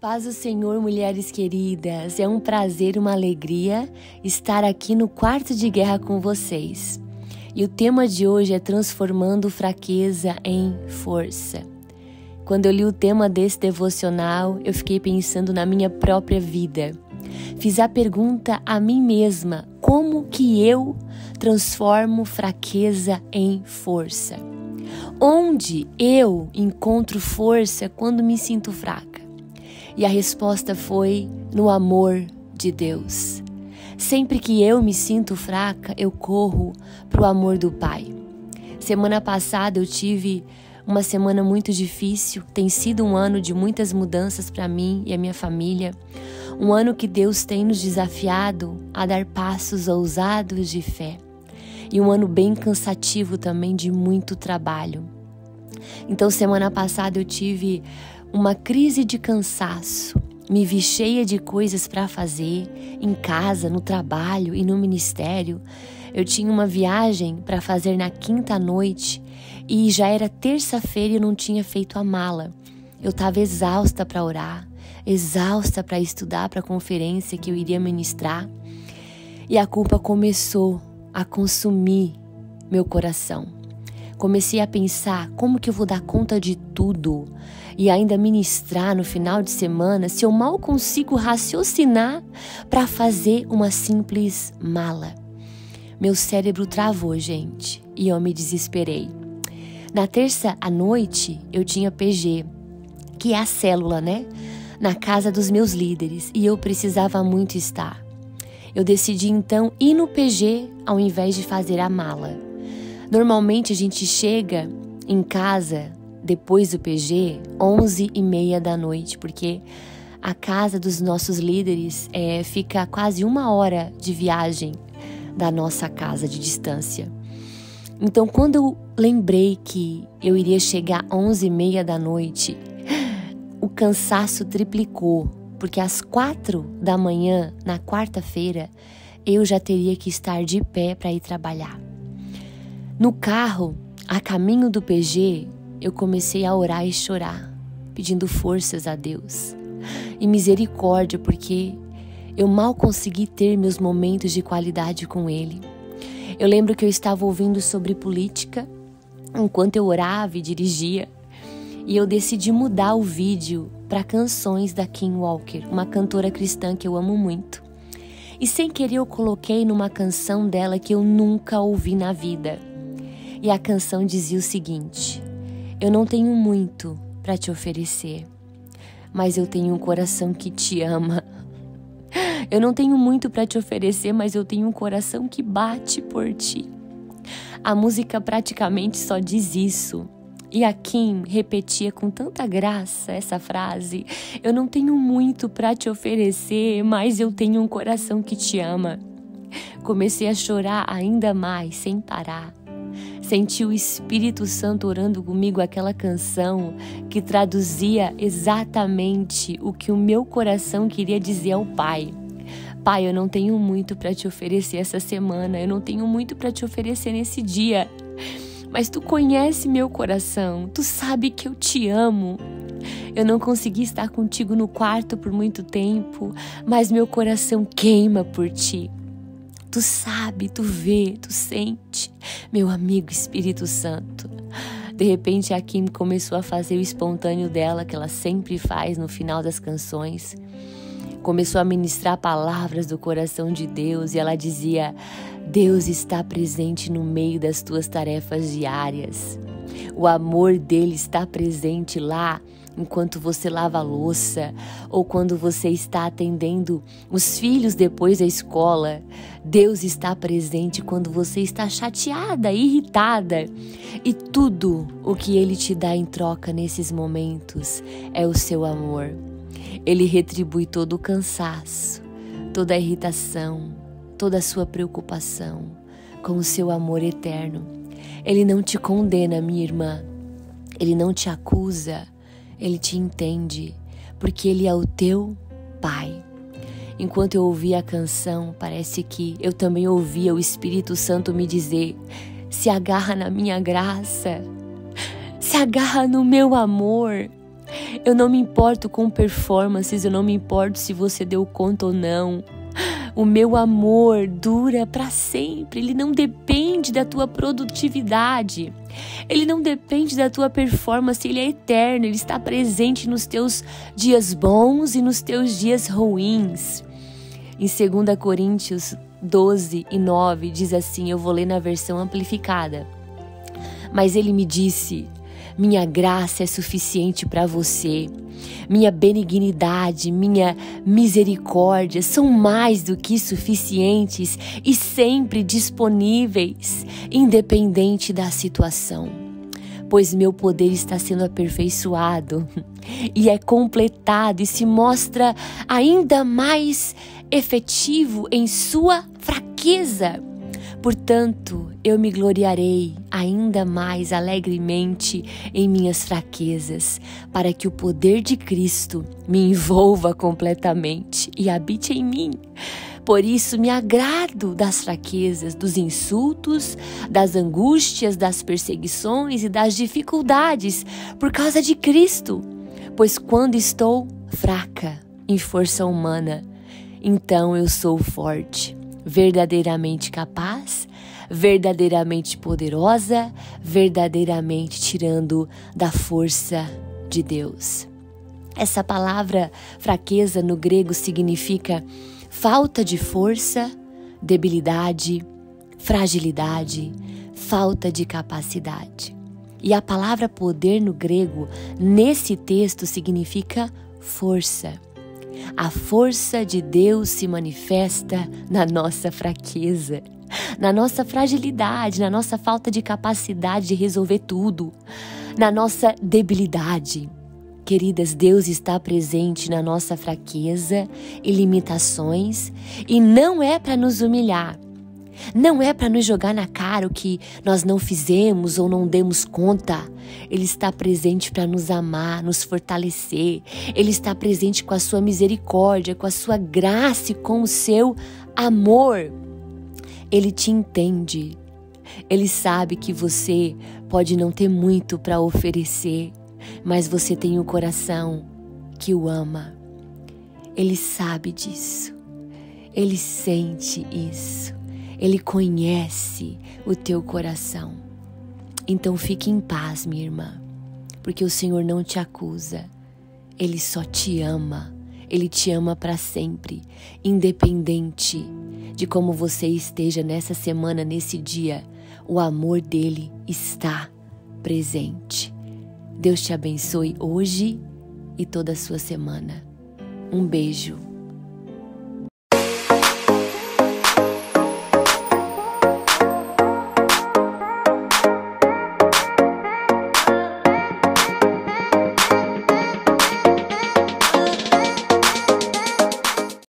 Paz do Senhor, mulheres queridas, é um prazer e uma alegria estar aqui no Quarto de Guerra com vocês. E o tema de hoje é transformando fraqueza em força. Quando eu li o tema desse devocional, eu fiquei pensando na minha própria vida. Fiz a pergunta a mim mesma, como que eu transformo fraqueza em força? Onde eu encontro força quando me sinto fraca? E a resposta foi no amor de Deus. Sempre que eu me sinto fraca, eu corro para o amor do Pai. Semana passada eu tive uma semana muito difícil. Tem sido um ano de muitas mudanças para mim e a minha família. Um ano que Deus tem nos desafiado a dar passos ousados de fé. E um ano bem cansativo também, de muito trabalho. Então, semana passada eu tive uma crise de cansaço. Me vi cheia de coisas para fazer, em casa, no trabalho e no ministério. Eu tinha uma viagem para fazer na quinta noite e já era terça-feira e eu não tinha feito a mala. Eu estava exausta para orar, exausta para estudar para a conferência que eu iria ministrar. E a culpa começou a consumir meu coração. Comecei a pensar, como que eu vou dar conta de tudo e ainda ministrar no final de semana se eu mal consigo raciocinar para fazer uma simples mala? Meu cérebro travou, gente, e eu me desesperei. Na terça à noite eu tinha PG, que é a célula, né? Na casa dos meus líderes, e eu precisava muito estar. Eu decidi então ir no PG ao invés de fazer a mala. Normalmente a gente chega em casa depois do PG 11h30 da noite, porque a casa dos nossos líderes fica a quase 1 hora de viagem da nossa casa de distância. Então, quando eu lembrei que eu iria chegar 11h30 da noite, o cansaço triplicou, porque às 4 da manhã, na quarta-feira, eu já teria que estar de pé para ir trabalhar. No carro, a caminho do PG, eu comecei a orar e chorar, pedindo forças a Deus e misericórdia, porque eu mal consegui ter meus momentos de qualidade com Ele. Eu lembro que eu estava ouvindo sobre política enquanto eu orava e dirigia, e eu decidi mudar o vídeo para canções da Kim Walker, uma cantora cristã que eu amo muito. E sem querer eu coloquei numa canção dela que eu nunca ouvi na vida. E a canção dizia o seguinte: eu não tenho muito para te oferecer, mas eu tenho um coração que te ama. Eu não tenho muito para te oferecer, mas eu tenho um coração que bate por ti. A música praticamente só diz isso. E a Kim repetia com tanta graça essa frase: eu não tenho muito para te oferecer, mas eu tenho um coração que te ama. Comecei a chorar ainda mais, sem parar. Senti o Espírito Santo orando comigo aquela canção que traduzia exatamente o que o meu coração queria dizer ao Pai. Pai, eu não tenho muito para te oferecer essa semana, eu não tenho muito para te oferecer nesse dia, mas Tu conhece meu coração, Tu sabe que eu te amo. Eu não consegui estar contigo no quarto por muito tempo, mas meu coração queima por Ti. Tu sabe, Tu vê, Tu sente, meu amigo Espírito Santo. De repente a Kim começou a fazer o espontâneo dela, que ela sempre faz no final das canções. Começou a ministrar palavras do coração de Deus e ela dizia: Deus está presente no meio das tuas tarefas diárias. O amor dele está presente lá enquanto você lava a louça ou quando você está atendendo os filhos depois da escola. Deus está presente quando você está chateada, irritada. E tudo o que Ele te dá em troca nesses momentos é o seu amor. Ele retribui todo o cansaço, toda a irritação, toda a sua preocupação com o seu amor eterno. Ele não te condena, minha irmã. Ele não te acusa. Ele te entende, porque Ele é o teu Pai. Enquanto eu ouvia a canção, parece que eu também ouvia o Espírito Santo me dizer: se agarra na minha graça, se agarra no meu amor. Eu não me importo com performances, eu não me importo se você deu conta ou não. O meu amor dura para sempre, ele não depende da tua produtividade, ele não depende da tua performance, ele é eterno, ele está presente nos teus dias bons e nos teus dias ruins. Em 2 Coríntios 12:9 diz assim, eu vou ler na versão amplificada. Mas ele me disse, minha graça é suficiente para você. Minha benignidade, minha misericórdia são mais do que suficientes e sempre disponíveis, independente da situação. Pois meu poder está sendo aperfeiçoado e é completado e se mostra ainda mais efetivo em sua fraqueza. Portanto, eu me gloriarei ainda mais alegremente em minhas fraquezas, para que o poder de Cristo me envolva completamente e habite em mim. Por isso, me agrado das fraquezas, dos insultos, das angústias, das perseguições e das dificuldades, por causa de Cristo. Pois quando estou fraca em força humana, então eu sou forte. Verdadeiramente capaz, verdadeiramente poderosa, verdadeiramente tirando da força de Deus. Essa palavra fraqueza no grego significa falta de força, debilidade, fragilidade, falta de capacidade. E a palavra poder no grego, nesse texto, significa força. A força de Deus se manifesta na nossa fraqueza, na nossa fragilidade, na nossa falta de capacidade de resolver tudo, na nossa debilidade. Queridas, Deus está presente na nossa fraqueza e limitações e não é para nos humilhar. Não é para nos jogar na cara o que nós não fizemos ou não demos conta. Ele está presente para nos amar, nos fortalecer. Ele está presente com a sua misericórdia, com a sua graça e com o seu amor. Ele te entende. Ele sabe que você pode não ter muito para oferecer, mas você tem um coração que o ama. Ele sabe disso. Ele sente isso. Ele conhece o teu coração. Então fique em paz, minha irmã, porque o Senhor não te acusa. Ele só te ama. Ele te ama para sempre, independente de como você esteja nessa semana, nesse dia. O amor dele está presente. Deus te abençoe hoje e toda a sua semana. Um beijo.